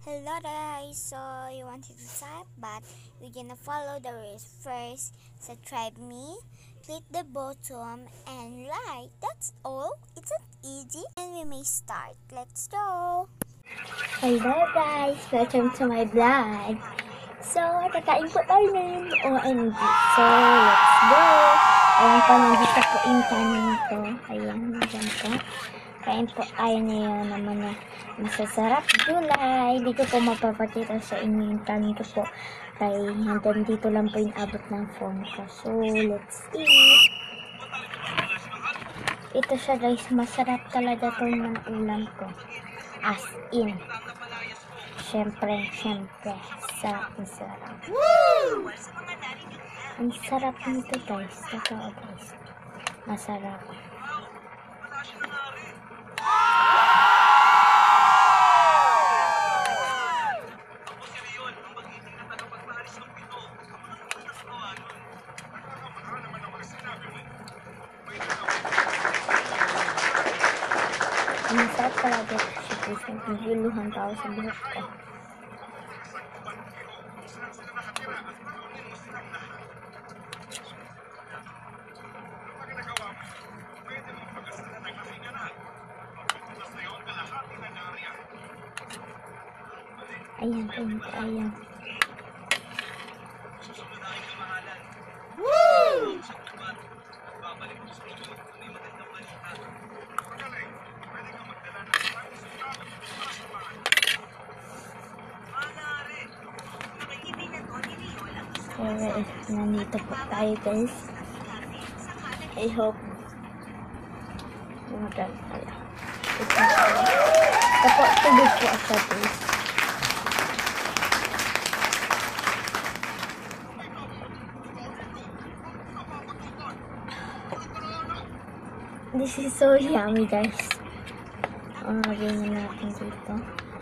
Hello guys, so you wanted to type but you're gonna follow the rules. First, subscribe me, click the bottom and like. That's all. It's not easy and we may start. Let's go. Hello guys, welcome to my vlog. So, kakain po tayo ng OMG. So, let's go. Ayan po, nandito po yung kanin ko. Ayan, dyan po. Kain po tayo ngayon naman na masasarap gulay. Hindi ko po mapapakita sa inyo yung kanin ko po. Kaya hanggang dito lang po yung abot ng phone ko. So, let's eat. Ito siya guys, masarap talaga to ng ulam ko. As in. Siyempre, sarap na sarap. Woo! Ang sarap nito guys. Totoo guys. Masarap. Ang sarap talaga siya guys. Nagbiluhan tao sa buhok ko. Ayan. Woo! So, nandito po tayo guys. I hope magal tayo. Tapos tubig po ako guys. This is so yummy guys. Lagyan na natin dito.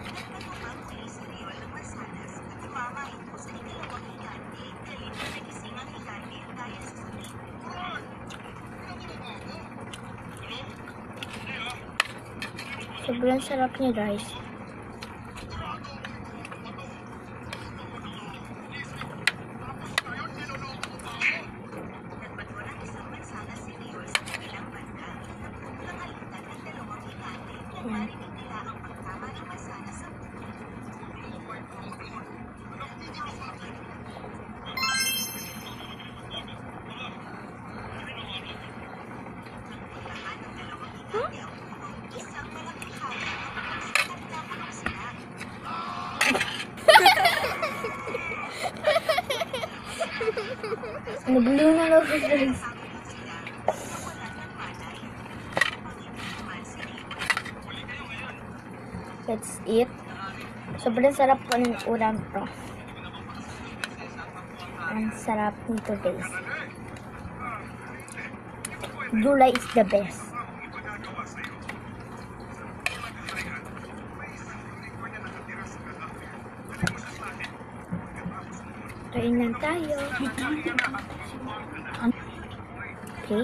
Sobrang sarap niya guys. Nag-blue na ako guys. Let's eat. Sobrang sarap po ng ulam to. Ang sarap nito guys. Gulay is the best. Kain lang tayo. Okay.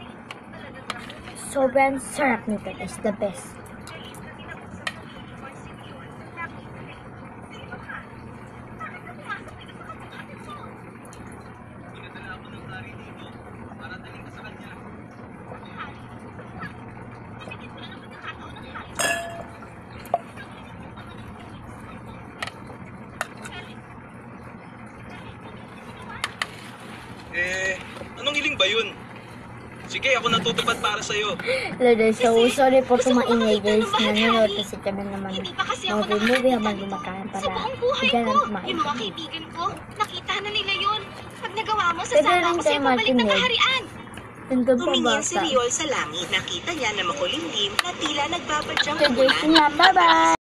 Sobrang sarap nito guys. The best. Anong hiling ba yun? Sige, ako natutupad para sa'yo. Lalo, so sorry po kung maingay guys. Nanonood kasi kami naman ng movie habang lumakain para hindi na kumain. Yung mga kaibigan ko, nakita na nila yun. Pag nagawa mo, sasama ako sa'yo pabalik ng kaharian. Tumingin si Riol sa langit. Nakita niya na makulimlim na tila nagbabadyang umulan. Bye-bye!